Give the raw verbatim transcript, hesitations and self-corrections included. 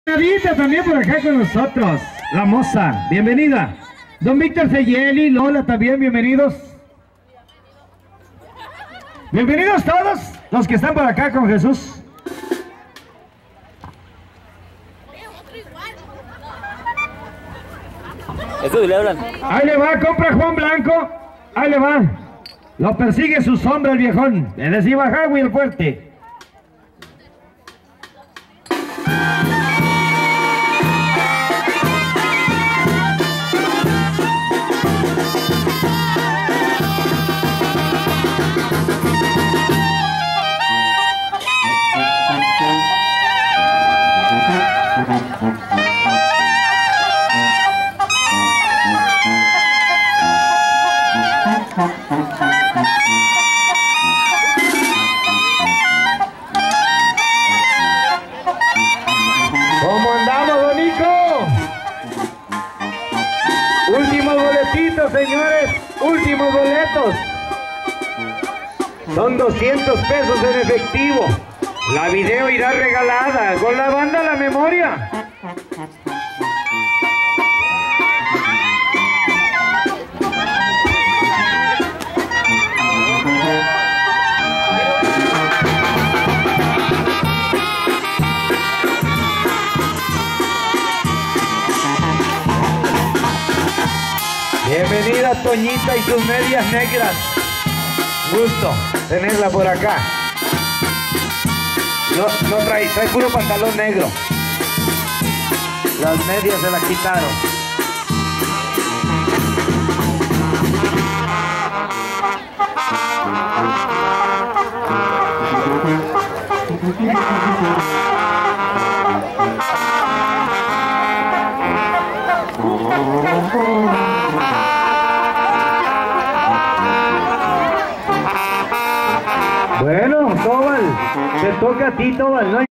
Nadita también por acá con nosotros, la moza, bienvenida. Don Víctor Feyeli, Lola también, bienvenidos. Bienvenidos todos los que están por acá con Jesús. Eso le hablan. Ahí le va, compra Juan Blanco. Ahí le va. Lo persigue su sombra el viejón. Le decía Javi el fuerte. ¿Cómo andamos, Donico? Últimos boletitos, señores. Últimos boletos. Son doscientos pesos en efectivo. La video irá regalada con la banda La Memoria. Bienvenida Toñita y sus medias negras. Gusto tenerla por acá. No, no trae, trae puro pantalón negro. Las medias se las quitaron. Bueno, Tobal, te toca a ti, Tobal, ¿no?